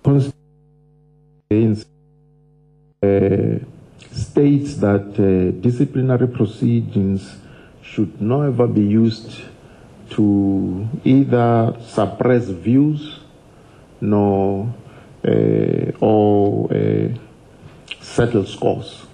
Constitution states that disciplinary proceedings should not ever be used to either suppress views nor or settle scores.